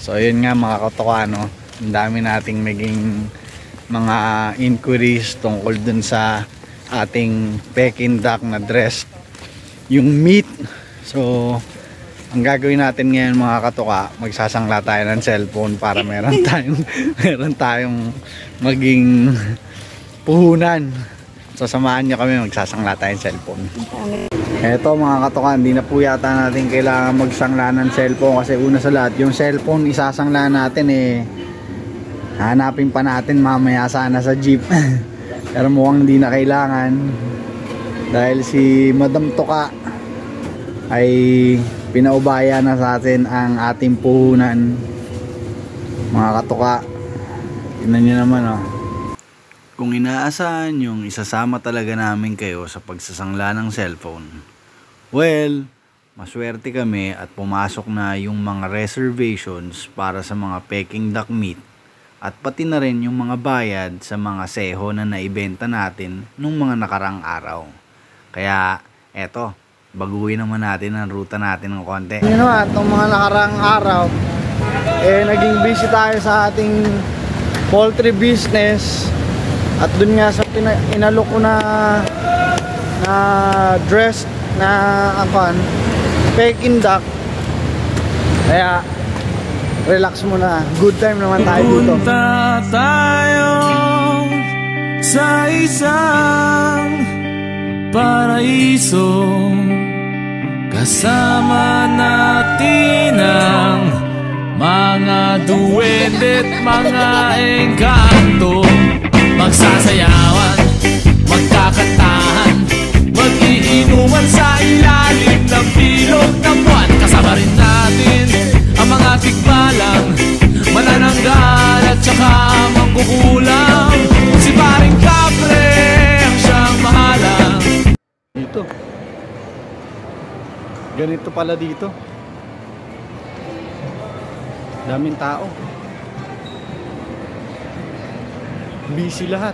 So yun nga mga katoka, no? Ang dami nating maging mga inquiries tungkol dun sa ating Peking duck na dressed yung meat. So ang gagawin natin ngayon mga katoka, magsasangla tayo ng cellphone para meron tayong maging puhunan. So samahan nyo kami, magsasangla tayo ng cellphone. Eto mga katoka, hindi na po yata natin kailangan magsangla ng cellphone kasi una sa lahat, yung cellphone isasangla natin hanapin pa natin mamaya sana sa jeep. Pero mukhang hindi na kailangan dahil si Madam Toka ay pinaubaya na sa atin ang ating puhunan mga katoka. Tingnan nyo naman Kung inaasahan yung isasama talaga namin kayo sa pagsasangla ng cellphone, well, maswerte kami at pumasok na yung mga reservations para sa mga Peking duck meat at pati na rin yung mga bayad sa mga seho na naibenta natin nung mga nakarang araw. Kaya eto, baguhin naman natin ang ruta natin ng konti. You know what, itong mga nakarang araw naging busy tayo sa ating poultry business at dun nga sa inalok ko na dressed na Peking duck. Kaya relax muna, good time naman tayo dito. Punta tayo sa isang paraiso, kasama natin ang mga duwende't mga engkanto. Magsasayawan, magkakantahan, mag-iinuman sa ilalim ng bilog ng buwan. Kasama rin natin ang mga tigbalang, manananggal at saka mangkukulang. Si paring Kapre ang siyang mahalang. Dito ganito pala dito, daming tao, busy lahat.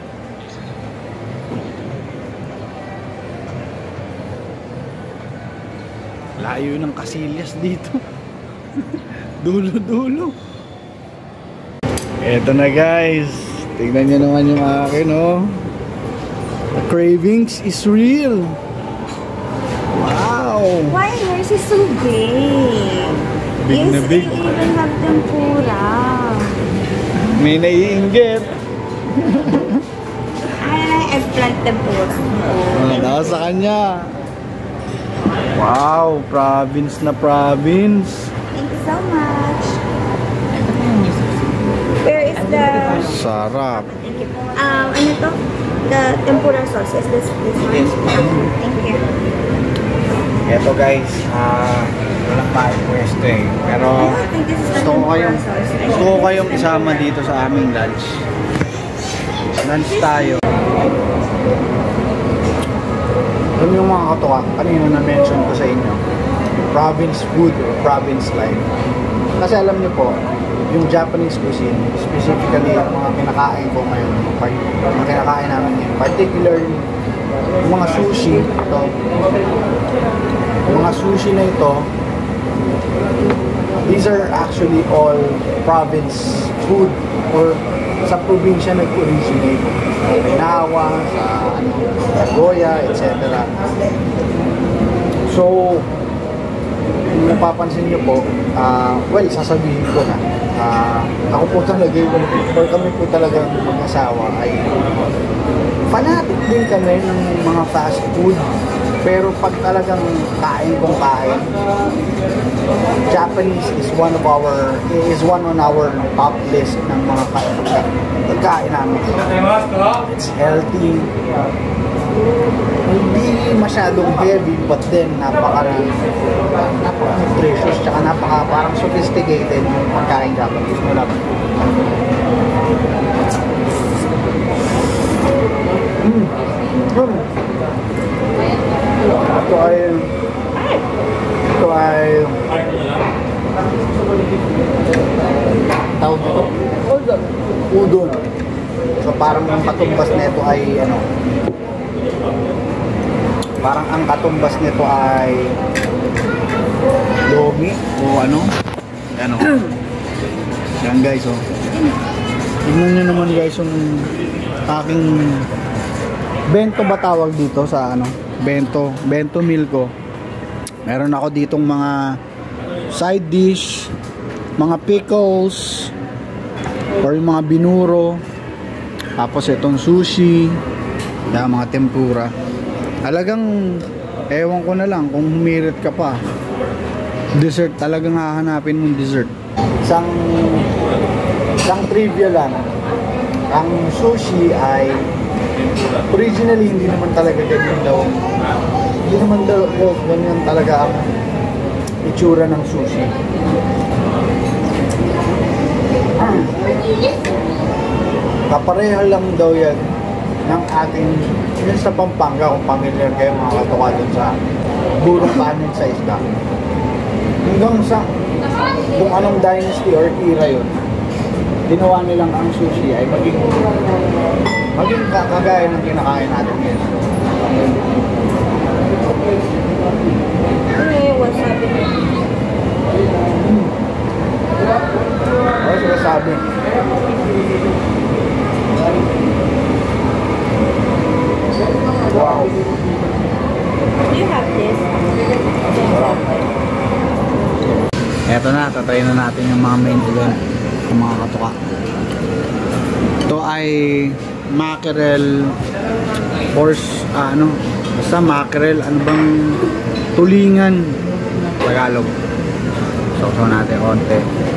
Layo ng Casillas dito. Dulo-dulo. Eto na guys, tignan nyo naman yung akin The cravings is real. Wow. Why yours is so big? Big na big. You even have tempura. May naiinggit. Ay, eggplant tempura. Daw sa kanya. Wow, province na province. Thank you so much. Where is the... Sarap. Thank you. Ano to? The tempura sauce. Is this one? Thank you. Eto guys, walang tayong pwesto pero gusto ko kayong isama dito sa aming lunch. Lunch tayo. Alam yung mga katoka, kanina na-mention ko sa inyo, province food or province life. Kasi alam niyo po, yung Japanese cuisine, specifically yung mga kinakain ko ngayon, mga kinakain namin ngayon, particularly yung mga sushi, mga sushi na ito, these are actually all province food or sa probinsya nag-originate. Sa Okinawa, sa Nagoya, etc. So, kung napapansin nyo po, well, sasabihin ko na, ako po talaga, or kami po talaga mag-asawa ay fanatic din kami ng mga fast food. Pero pag talagang kain kong kain, Japanese is one on our top list ng mga pagkain namin. It's healthy, hindi masyadong heavy, but then napaka-nutritious, tsaka parang sophisticated yung pagkain Japanese. Wala ba? Ito ay tawag ito udon. So parang ang katumbas nito ay parang ang katumbas nito ay lomi o Yan guys, oh. Tignan nyo naman guys yung aking bento ba tawag dito sa ano? Bento meal ko. Meron ako ditong mga side dish, mga pickles, or yung mga binuro. Tapos itong sushi, mga tempura. Talagang ewan ko na lang kung humirit ka pa. Dessert, talagang hahanapin mong dessert. Isang trivia lang. Ang sushi ay originally hindi naman talaga ganyan daw. Hindi naman daw ganyan talaga ang itsura ng sushi. Kapareha lang daw yan ng ating yun sa Pampanga, kung familiar kayo mga katuka dun sa burong kanin sa isda. Hanggang sa kung anong dynasty or era yun, ginawa nilang ang sushi ay maging kagaya ng kinakain natin ngayon. Ano yung wasabi? Ano sila sabi? Wow. Do you have this? Eto na, tatry na natin yung mga main ulan ng mga katuka. Ito ay mackerel basta mackerel, ano bang tulingan Tagalog. So natin konti.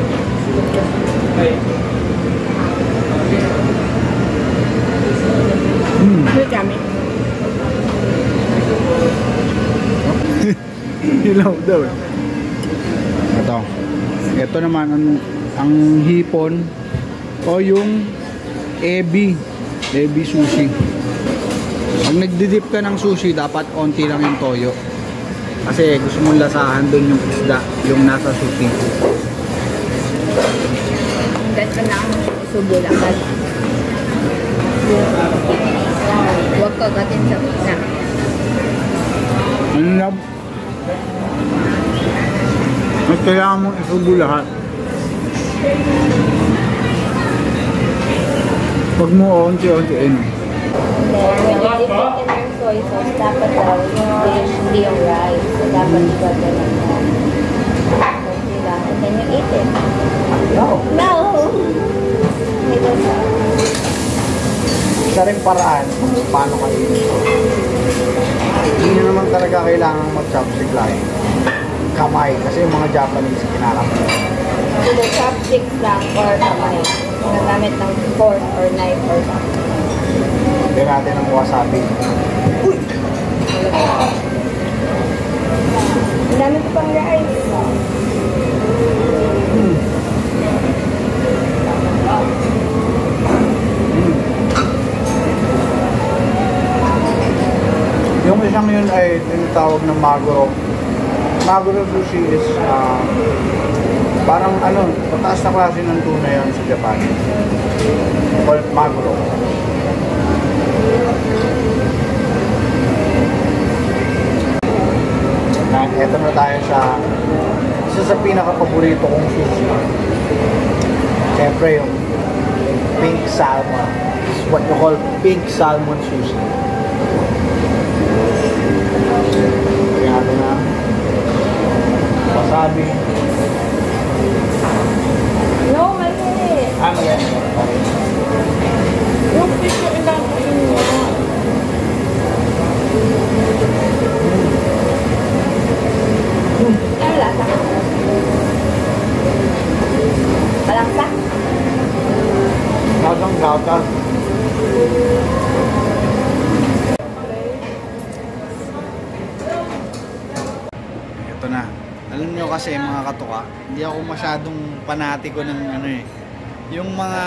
Kami. Hilaw daw. Ito naman ang hipon o yung ebi sushi. Pag nagdidip ka ng sushi, dapat onti lang yung toyo. Kasi gusto mong lasahan doon yung isda, yung nasa sushi. Hanggat ka na ang subo lakad. Huwag kagatin sa pizza. Ano na? Mas kailangan mong isubo lahat. Huwag mo onti-ontiin. When you dip it in your soy sauce, dapat daw yung dish, hindi yung rice. So, dapat i-gata lang yan. Konti lang. And then you eat it. No! Ito sa... Isa rin paraan kung paano kainin ito. Hindi na naman talaga kailangan mag-chopstick lang. Kamay, kasi yung mga Japanese kinakamay. Either chopsticks lang or kamay. Nagamit ng fork or knife or something. Hindi natin ang wasabi. Uy! Ang dami ko pang rice. Yung isang yun ay tinatawag ng maguro. Maguro sushi is parang mataas na klase ng tuna yan sa Japan. Called maguro. Eto na tayo sa isa sa pinaka-paborito kong sushi. Siyempre yung pink salmon. This is what you call pink salmon sushi. Kaya na wasabi. No, mali. Yan. Yung fish yung ilang mo. Ano lasa? Malangsa? Gautang. Ito na. Alam nyo kasi mga katuka, hindi ako masyadong panatiko ng yung mga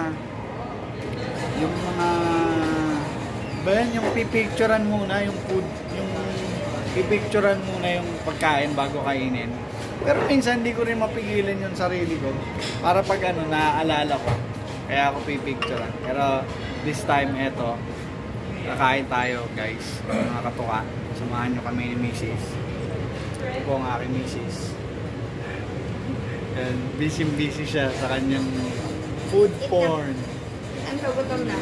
yung pipicturean muna yung food, yung pipicturean muna yung pagkain bago kainin. Pero minsan hindi ko rin mapigilan yung sarili ko para pag naaalala ko. Kaya ako pipicturean. Pero this time kakain tayo guys, mga katuka. Samahan nyo kami ni Mrs. Ito po ang aking Mrs. Yan, busy siya sa kanyang food porn. Ang gutom na.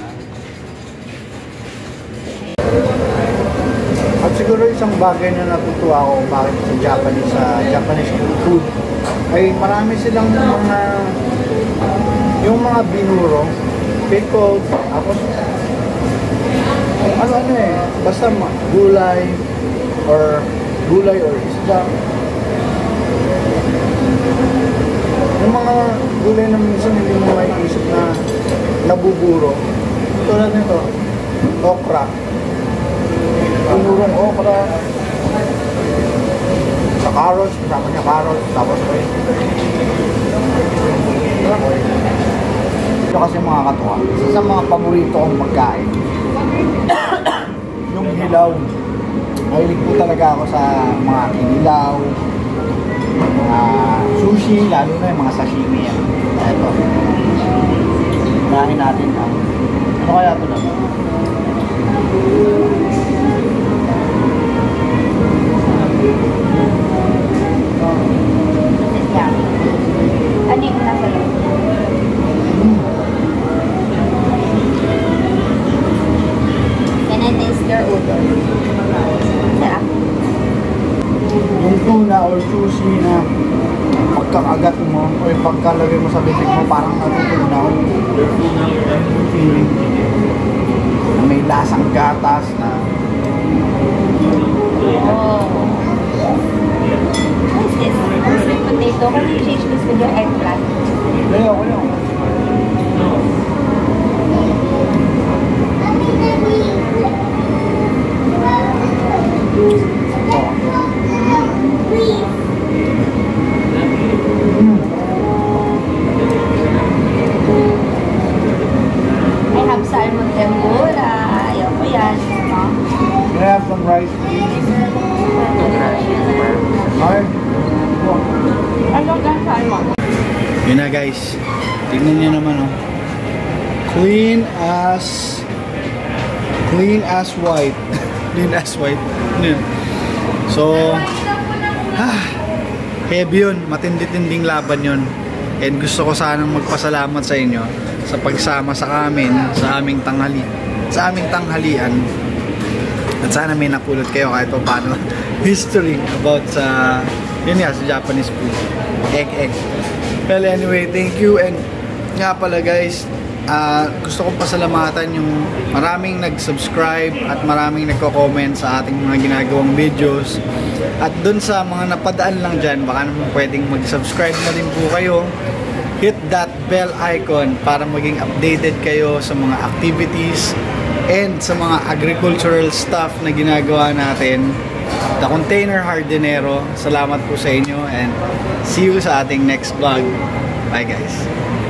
At siguro isang bagay na natutuwa ako bakit sa Japanese food ay marami silang yung mga binuro, pickled, tapos ano basta gulay or isda. Yung mga gulay na minsan hindi mo maiisip na nabuburo. Tulad nito, okra. Pinurong okra. Sa carrots, kasama niya carrots, tapos ito kasi mga katuwa. Isa sa mga paborito kong pagkain. Yung hilaw. Mahilig po talaga ako sa mga kinilaw, mga sushi, lalo na yung mga sashimi yan. Ito. Unahin natin ang ano kaya ito lang? Ano yung nasa loob? Can I taste your udon? Sarap. Yung tuna or sushi na pagkakagat mo o yung pagkalagay mo sa bibig mo parang natutunaw. Yung feeling na may lasang gatas na Oh. What's this? Sweet potato. Can you change this with your eggplant? ayoko yun. I have salmon tempura. Ayoko yan. Can I have some rice? Alright. I don't like salmon. Yun na guys, tignan nyo naman oh. Clean as white. Clean as white. Yun. So heavy yun, matindi-tinding laban yun. And gusto ko sanang magpasalamat sa inyo sa pagsama sa amin sa aming tanghalian. At sana may napulot kayo kahit pa paano history about sa sa Japanese food. Egg. Well anyway, thank you. And nga pala guys, gusto kong pasalamatan yung maraming nag-subscribe at maraming nagko-comment sa ating mga ginagawang videos. At dun sa mga napadaan lang dyan, baka naman pwedeng mag-subscribe na din po kayo. Hit that bell icon para maging updated kayo sa mga activities and sa mga agricultural stuff na ginagawa natin. The Container Hardinero. Salamat po sa inyo and see you sa ating next vlog. Bye guys.